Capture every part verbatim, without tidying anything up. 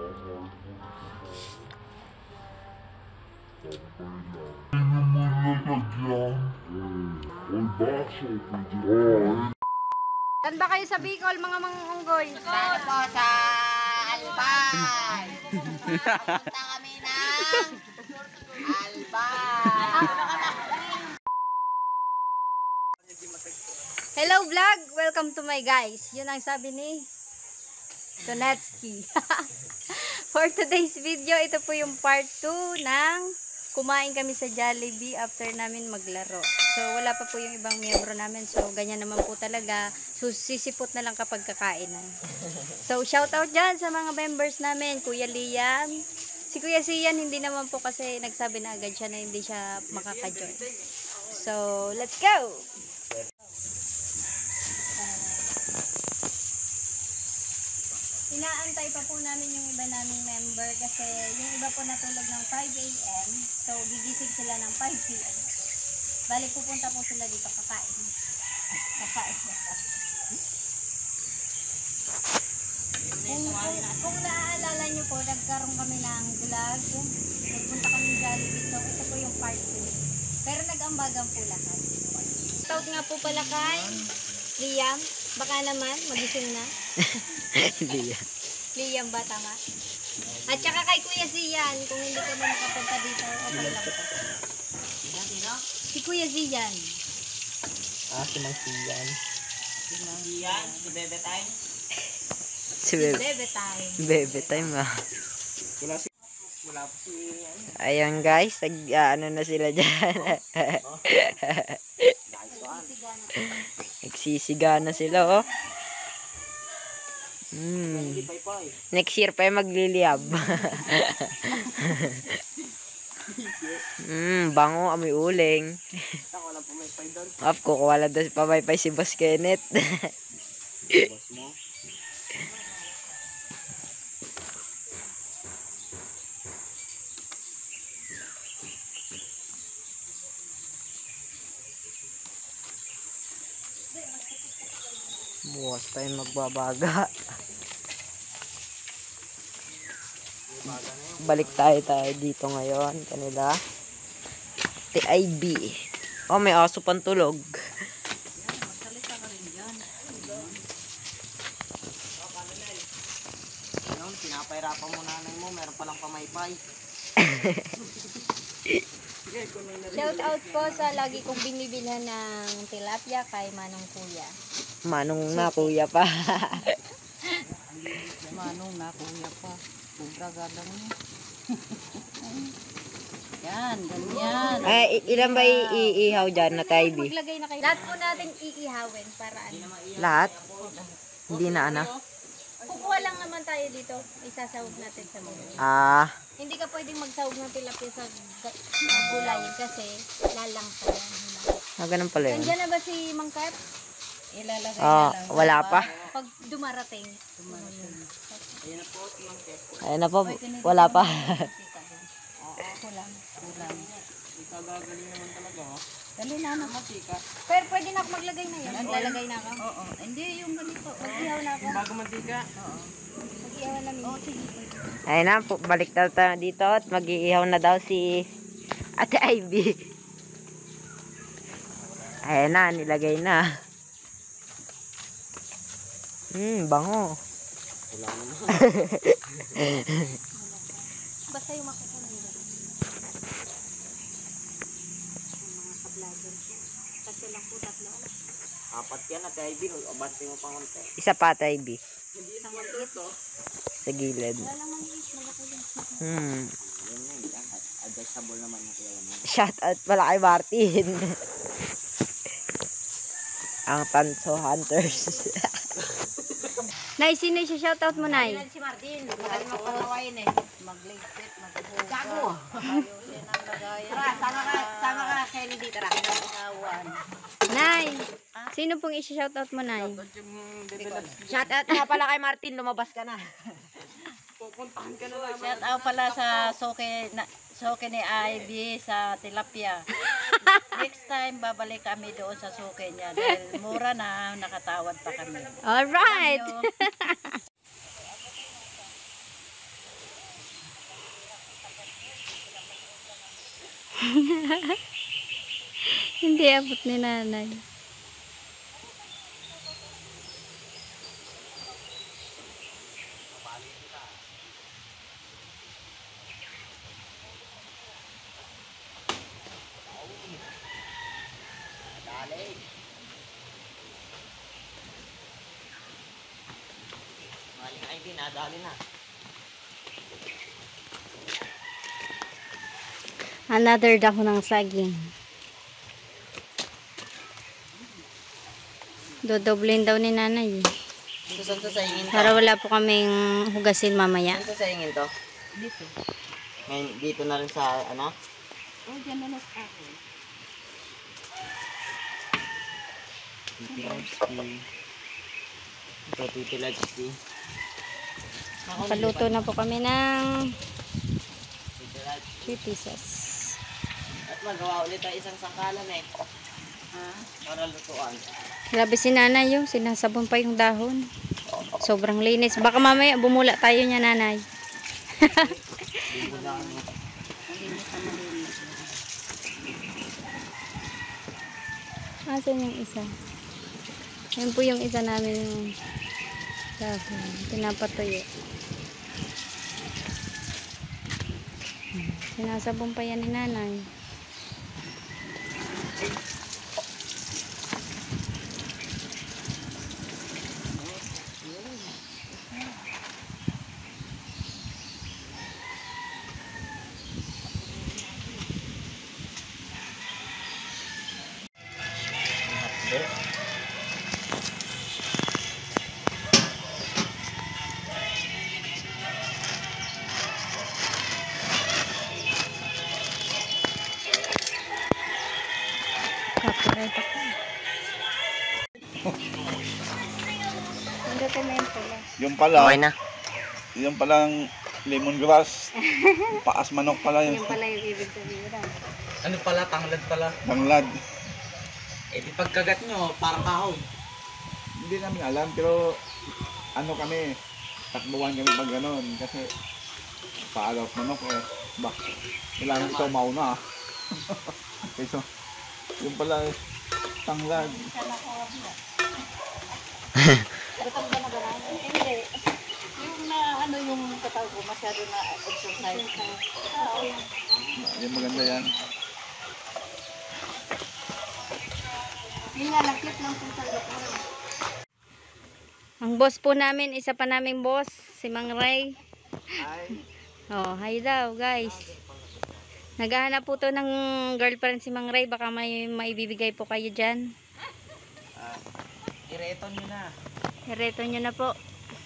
Saan ba kayo sa Bicol, mga mangunggoy? Ano po sa Albay. Punta kami ng Albay. Hello vlog! Welcome to my guys. Yun ang sabi ni Tonetsky. For today's video, ito po yung part two ng kumain kami sa Jollibee after namin maglaro. So, wala pa po yung ibang miyembro namin. So, ganyan naman po talaga. So, sisipot na lang kapag kakainan. So, shout out dyan sa mga members namin. Kuya Liam. Si Kuya Sian, hindi naman po kasi nagsabi na agad siya na hindi siya makaka-join. So, let's go! Inaantay pa po namin yung iba naming member kasi yung iba po natulog ng five A M So, gigising sila ng five P M Bali, pupunta po sila dito kakain. Kakain na pa. Kung, kung, kung naaalala nyo po, nagkaroon kami ng vlog. Nagpunta kami ng Jollibee. So, ito po yung part two. Pero nag-ambagan po lahat. Shout nga po pala kay Liam. Baka naman, magising na. Liam. Liam ba, tama? At saka kay Kuya Zian, kung hindi ka ba makapunta dito, okay lang po. Si Kuya Zian. Ah, si Mang Sian. Si Mandiyan, si Bebe Time. Si Bebe. Bebe time. Bebe time ah. Wala si... Wala po si... Ayan guys, nag, uh, ano na sila dyan. Nagsisiga na sila oh. Hmm. Next year pa yung magliliyab. Hmm, bango, amoy uling. Of, kukuha lang doon pamaypay si Boss Kenneth. Boss mo? Bukas tayo magbabaga. Balik tayo tayo dito ngayon kanila. T I B. Oh, may aso pang tulog. Magsalita ka rin dyan. Ayun, pinapahirapan mo nanay mo. Meron palang pamaypay. Shout out po sa lagi kong binibilhan ng tilapia kay Manong Kuya. Manong na kuya pa. Manong na, kuya pa. Kubra gadang mo. Yan, ganyan. Ay, ilan ba iihaw dyan na tayo, B? Maglagay na kayo. Lahat po natin iihawin para ano. Lahat? Hindi na ano? Kukuha lang naman tayo dito. Isasawag natin sa mga. Ah, Hindi ka pwedeng magsawag ng tilapia sa gulay kasi lalang pa yan. ah ganun pala yun. Nandiyan na ba si Mang Carp? Ilalagay Ah, na lang. wala pa. Pag dumarating. Ayan na po, si Mang Kep. Ayun na po, wala pa. Oo, kulang. Kulang. Ika gagaling naman talaga, ha? Dali na, nakatika. Pero pwede na ako maglagay na yun. Naglalagay na ako. Oo, hindi yung ganito. Mag-ihaw na ako. Bago mantika. Oo. Mag-ihaw na minsan. Oo, sige. Ayun na, po, balik daw tayo dito at mag-iihaw na daw si Ate Ivy. Ayun na, nilagay na. Hmm, bango. Wala naman. Basta yung makukunan nila. Mga ka-vlogger po. Kasi lang po tatlo. Apat yan at Ivy. Abante mo pang konti. Isa pa, Ate Ivy. Isang maliit. Sa gilid. Wala lang maliit. Malaki lang. Hmm. Yan na, yan. Adjustable naman yung kaya mo. Shout out pala kay Martin. Ang Tanso Hunters. Nay, sino siya shoutout mo, Nay? Si Martin. Bakal mo palawain eh. Mag-ligpit, mag-buka. Gago! Ayusin ang lagayan. Tara, sama ka, sama ka, Kennedy. Tara, asawan. Nay, sino pong i-shoutout mo, Nay? Shout out nga pala kay Martin, lumabas ka na. Pupuntahan ka na lang. Shout out pala sa soke, na, soke ni Ivy sa tilapia. Next time, babalik kami doon sa suke niya. Dahil mura na, nakatawad pa kami. Alright! Hindi abot ni nanay. Maling I D, nadali na. Another dako ng saging. Dodoblin daw ni nanay. Dito saan sasahingin to? Para wala po kaming hugasin mamaya. Saan sasahingin to? Dito. Ngayon, dito na rin sa, ano? Oh, dyan na lang sa ako. Titilagsky. Ito, titilagsky. Paluto na po kami ng Titilagsky. three pieces. At magawa ulit tayo isang sangkalan eh. Ha? Para lutuan. Grabe si nanay yung sinasabon pa yung dahon. Sobrang linis. Baka mamaya bumula tayo niya nanay. Bibulaan mo. Asan yung isa? Yan po yung isa namin yung dahon. Pinapatuyo. Sinasabon pa yan ni nanay. Copyright ako. Hindi tayo yung pula. Yung pala, Okay na. yung palang lemongrass. Paas manok pala yun. Yung pala yung ibig sabihin. Ano pala? Tanglad pala. Tanglad. Eh di pagkagat nyo, parang kahoy. Hindi namin alam, pero ano kami, takbuhan kami pag ganon. Kasi paalaw manok eh. Ba, kailangan ito mauna. Okay, so, yung pala tanglad. Batang ba na gano'n? Hindi. Yung na ano yung katawag ko, masyado na exercise. Oo. Yung maganda yan. Yun nga, nakit lang po sa loob. Ang boss po namin, isa pa naming boss, si Mang Ray. Oh, hi daw, guys. Naghahanap po to ng girlfriend si Mang Ray. Baka may maibibigay po kayo dyan. Uh, Ireton nyo na. Ireto nyo na po.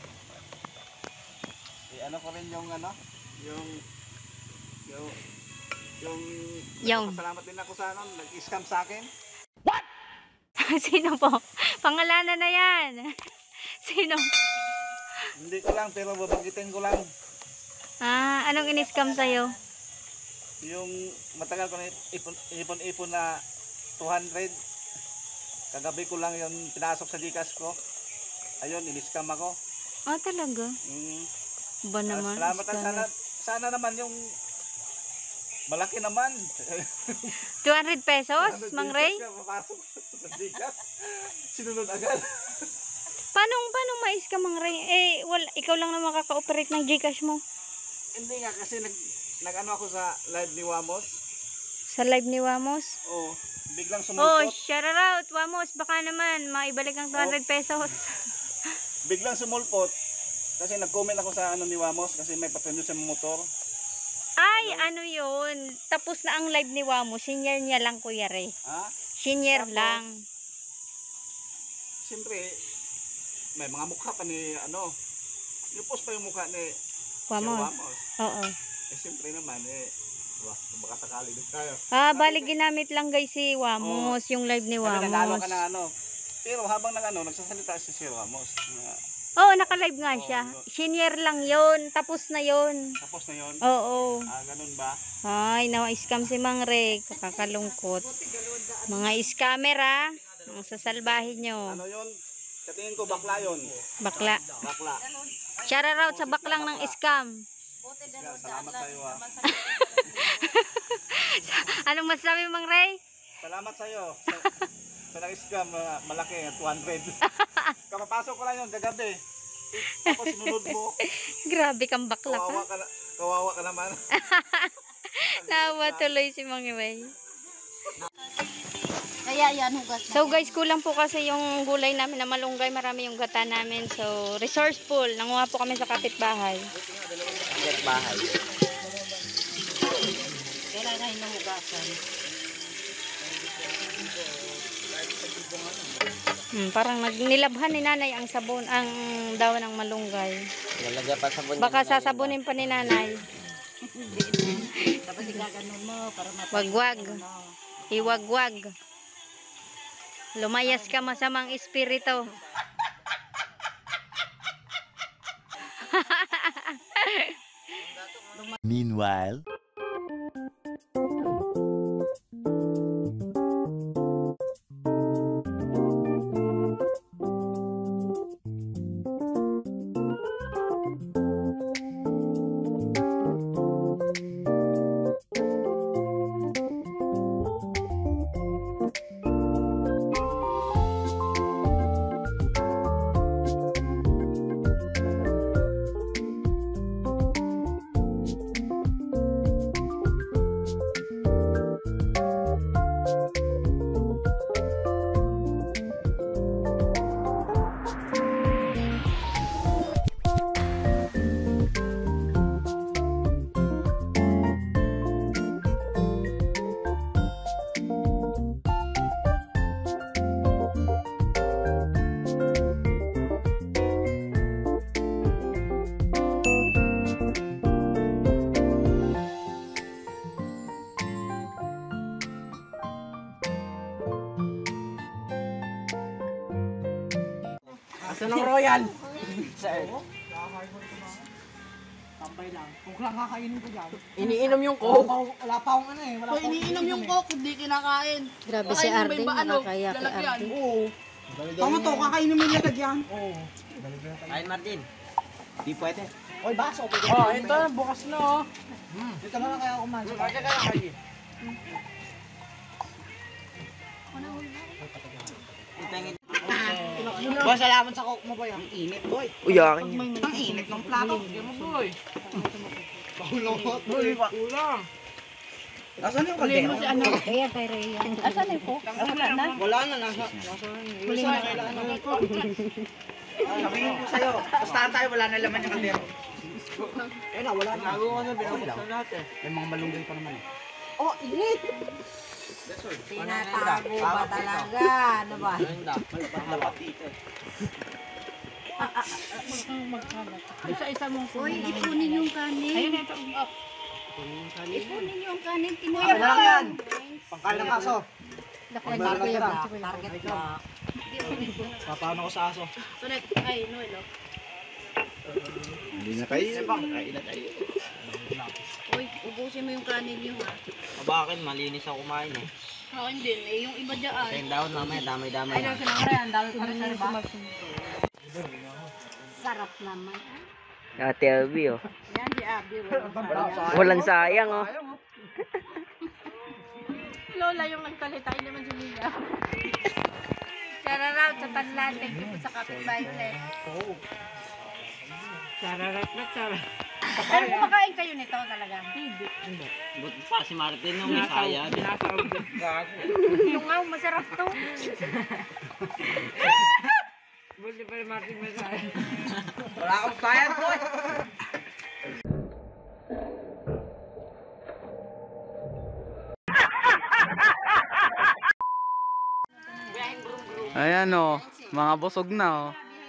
Eh, ano ko rin yung ano, yung, yung, yung, Yung. salamat din ako sa ano, nag-scam sa akin. Sino po? Pangalanan na yan. Sino? Hindi ko lang, pero babanggitin ko lang. Ah, anong in-scam sa'yo? Yung matagal ko na ipon-ipon na two hundred. Kagabi ko lang yung pinasok sa Gcash ko. Ayun, in-scam ako. Ah, talaga? Mm. Ba naman? Salamat at scammer. sana, sana naman yung malaki naman. two hundred pesos, Mang Ray? Papasok sa Gcash. Sinunod agad. Paano, paano mais ka, Mang Ray? Eh, wala, ikaw lang na makaka-operate ng Gcash mo. Hindi nga kasi nag nag-ano ako sa live ni Wamos. Sa live ni Wamos? Oh, biglang Oh, sumulpot. shout out, Wamos. Baka naman, maibalik ang two hundred pesos. Biglang sumulpot. Kasi nag-comment ako sa ano ni Wamos kasi may patendo sa motor. Ay, ano yun? Tapos na ang live ni Wamos. Senior niya lang, Kuya Ray. Ha? Senior Tapos, lang. Siyempre, may mga mukha pa ni ano. Yung post pa yung mukha ni Wamos. Wamos. Oo. Eh siyempre naman eh, wah, baka sakali din tayo. Ah, bali ginamit lang guys si Wamos, yung live ni Kasi nagalo Wamos. ka ng ano. Pero habang nag ano, nagsasalita si Sir Wamos. na, Oo, naka-live nga siya. Oo. Senior lang yon, tapos na yon. Tapos na yon. Oo. Ah, ganun ba? Ay, nawa-scam si Mang Ray. Kakakalungkot. Mga scammer ah. Ang sasalbahin nyo. Ano yun? Sa tingin ko bakla yun. Bakla. Bakla. Shout out sa baklang ng scam. Salamat sa iyo ah. Anong masasabi Mang Ray? Salamat sa iyo. Sa, sa nag-scam, uh, malaki, two hundred. Kapapasok ko lang yun kagabi. Tapos sinunod mo. Grabe kang bakla Kawawa ka. ka, na, kawawa ka naman. Nawa tuloy si Mang Ray. Kaya yan, hugas na. So guys, kulang po kasi yung gulay namin na malunggay. Marami yung gata namin. So resourceful. Nanguha po kami sa kapitbahay. Get bahay. Kailangan na hugasan. Hmm, parang nagnilabhan ni nanay ang sabon, ang daw ng malunggay. Lalagyan pa sabon. Baka sasabunin pa ni nanay. Tapos igaganon mo para matay. Wagwag. Iwagwag. Lumayas ka masamang espiritu. Meanwhile, Asan ang royal? Sir. Tambay lang. Kung lang kakainin ko dyan. Iniinom yung Wala coke. pa, wala pa akong ano eh. Wala So, pa akong iniinom yung coke, hindi kinakain. Grabe si Kakainin mo Arden. yung ba, ano, Nakakaya kay lalagyan? Arden. Oo. Tama to, kakainin mo yung lalagyan. Oo. Kain Martin. Di pwede. Oy, baso. Pwede Oh, kainin ito mo yan. bukas na oh. Ito na lang kaya kumain. Kaya kaya kayo. Itangin. Boy, salamat sa coke mo boy. Ang init boy. Uy, akin yun. Ang init ng plato. Bigyan mo boy. Paulot boy. Kulang. Asan yung kaldero? Kaya kay Rhea. Asan yung coke? Ah, wala na. Wala na, nasa. Nasa huli na. Kailangan ng coke. Sabihin ko sa'yo. Pustahan tayo, wala na laman yung kaldero. Eh na, wala na. Nagawa na, binabuksan natin. May mga malunggay pa naman. Oh, init! Tinatago ba talaga? Ano ba? Isa-isa mong kunin. Uy, ipunin yung kanin. Ayun, ito. Ipunin yung kanin. Kinuha Ano lang yan? Pangkain ng aso. Target lock. Target lock. Papaano ko sa aso? Sulit. Ay, Noel, oh. Hindi na kayo. Kain na tayo. Uy, ubusin mo yung kanin nyo, ha. Bakit? Malinis ako kumain eh. Akin din, eh, yung iba dyan. Kayong daon mamaya, damay-damay na. Sarap naman. Ate Albi oh. Yan si Abby. Walang sayang oh. Lola yung nagsalita, hindi naman si Mia. Shoutout sa Panlatig po sa kapitbahay ulit. Pero kumakain kayo nito talaga. Buti pa si Martin nung may sayad. Yung nga, masarap to. Wala akong sayad boy! Ayan o, mga busog na o.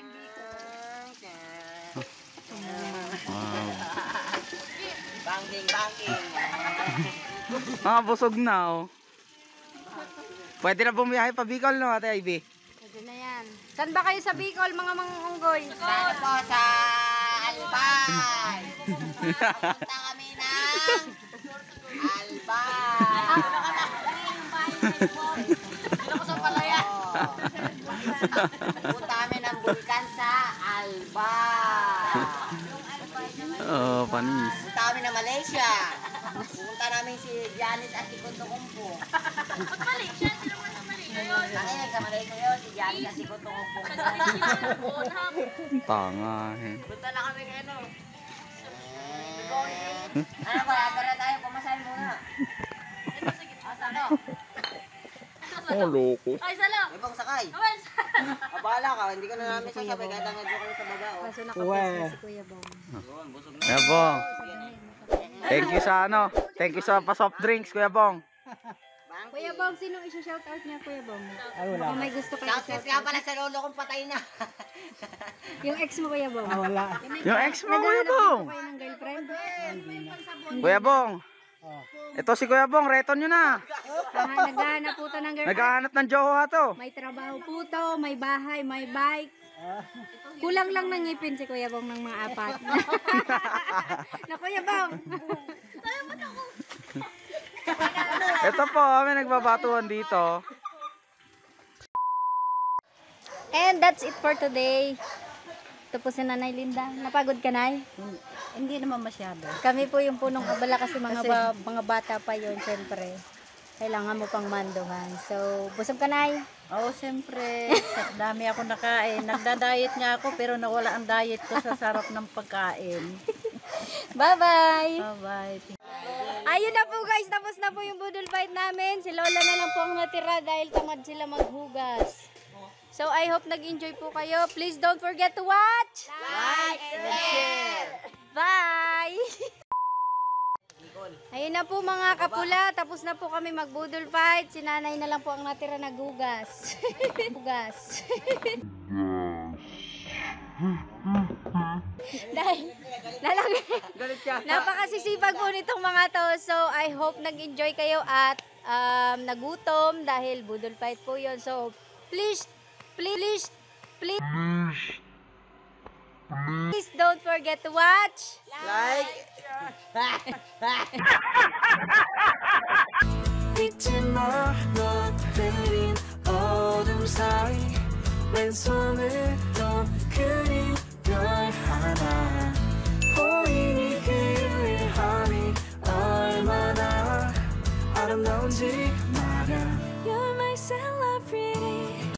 Banking, banking. Mga busog na o. Pwede na bumiyahe pa Bicol no, Ate Ivy? Pwede na yan. Saan ba kayo sa Bicol, mga mangunggoy? Ano po sa Albay? Punta kami ng Albay. Dito ko sa Palaya. Punta kami ng bulkan sa Albay. Oh, panis. Punta kami na Malaysia. Pupunta namin si Janet at si Kuto Kumpo. Malaysia? Sila mo sa Malaysia yun? Ay, sa Malaysia yun. Si Janet at si Kuto Kumpo. Tanga eh. Punta na kami kay ano. Ano ba? Tara tayo. Pumasahin muna. Asa no? Oh, loko. Ay, salo! May bang sakay. Abala ka. Hindi ka na namin sasabay. Kahit ang ko sa baba. Oh. Kaso nakapos na si Kuya Bong. Kuya Bong. Thank you sa ano. Thank you sa pa-soft drinks, Kuya Bong. Kuya Bong, sino i-shoutout niya, Kuya Bong? Ay, wala. Kung may gusto kayo Shoutout i-shoutout. nga pala sa lolo kong patay na. Yung ex mo, Kuya Bong. Ah, wala. Yung ex mo, Kuya Bong. Kayo ng girlfriend? Kuya Bong. Ito si Kuya Bong, reton nyo na. Ah, naghahanap po to ng girlfriend. Naghahanap ng jowa to. May trabaho po to, may bahay, may bike. Kulang lang ng ngipin si Kuya Bong ng mga apat. Na Kuya Bong. Ito po, kami nagbabatuhan dito. And that's it for today. Ito po si Nanay Linda. Napagod ka, Nay? Hindi naman masyado. Kami po yung punong abala kasi mga ba- mga bata pa yun, syempre. Kailangan mo pang manduhan. So, busog ka, Nay? Oo, siyempre. Sa dami ako nakain. Nagda-diet nga ako pero nawala ang diet ko sa sarap ng pagkain. Bye-bye! Bye-bye. Ayun na po guys, tapos na po yung budol fight namin. Si Lola na lang po ang natira dahil tamad sila maghugas. So, I hope nag-enjoy po kayo. Please don't forget to watch! Like and share. Bye! Ayun na po mga kapula, tapos na po kami magbudol fight. Si nanay na lang po ang natira naghugas. Hugas. Dahil, lalang, napakasisipag po nitong mga to. So, I hope nag-enjoy kayo at um, nagutom dahil budol fight po yun. So, please, please, please, please don't forget to watch. Like.